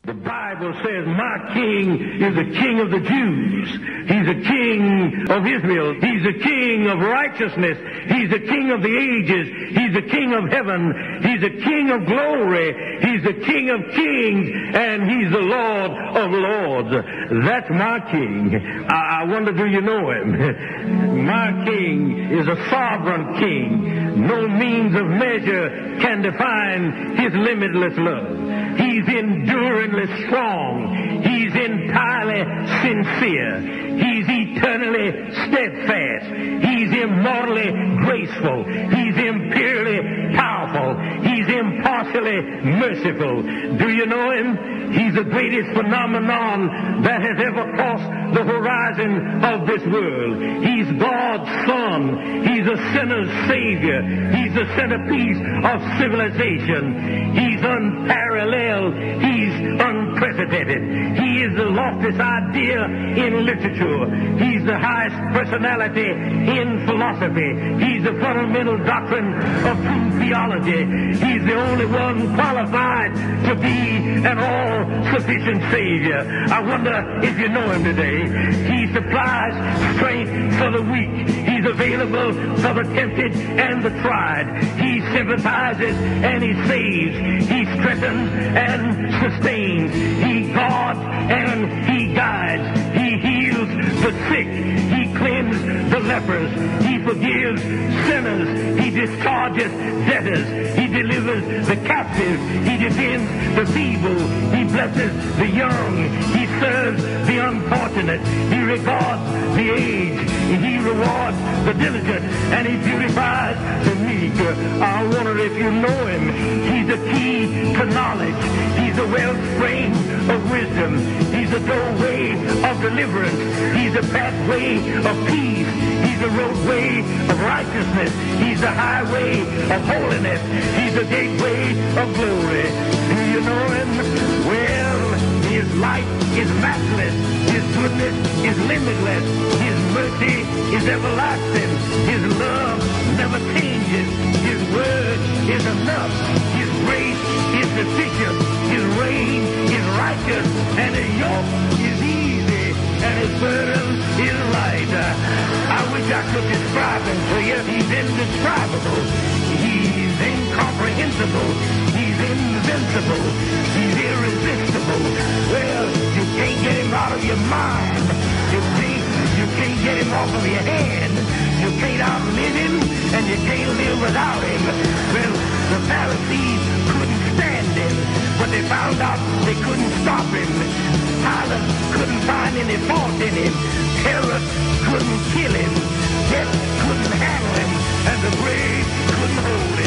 The Bible says, my king is the king of the Jews. He's the king of Israel. He's the king of righteousness. He's the king of the ages. He's the king of heaven. He's the king of glory. He's the king of kings. And he's the Lord of lords. That's my king. I wonder, do you know him? My king is a sovereign king. No means of measure can define his limitless love. He's enduringly strong. He's entirely sincere. He's eternally steadfast. He's immortally graceful. He's imperially powerful. He's impartially merciful. Do you know him? He's the greatest phenomenon that has ever crossed the horizon of this world. He's God's Son. He's a sinner's Savior. He's the centerpiece of civilization. He's unparalleled. He's unprecedented. He is the loftiest idea in literature. He's the highest personality in philosophy. He's the fundamental doctrine of true theology. He's the only one qualified to be an all-sufficient Savior. I wonder if you know him today. He supplies strength for the weak. He's available for the tempted and the tried. He sympathizes and he saves. He strengthens and sustains. He guards and he guides. He heals the sick. He cleanses the lepers. He forgives sinners. He discharges debtors. He delivers the captive. He defends the feeble. He blesses the young. He serves the unfortunate. He regards the aged. He rewards the diligent. And he beautifies the meek. I wonder if you know him. He's the key to knowledge. He's the wellspring of wisdom. He's the doorway of deliverance. He's the pathway of peace. He's the roadway of righteousness. He's the highway of holiness. He's the gateway of glory. Do you know him? Well, his light is matchless. His goodness is limitless. His mercy is everlasting. His love never changes. His word is enough. His grace is sufficient. His reign is righteous. And his yoke is easy. And his burden is light. I wish I could describe him to you. He's indescribable. He's incomprehensible. He's invincible. He's irresistible. Well, you can't get him out of your mind. You can't get him off of your hand. You can't outlive him, and you can't live without him. Well, the Pharisees couldn't stand him, but they found out they couldn't stop him. Pilate couldn't find any fault in him. Herod couldn't kill him. Death couldn't handle him, and the grave couldn't hold him.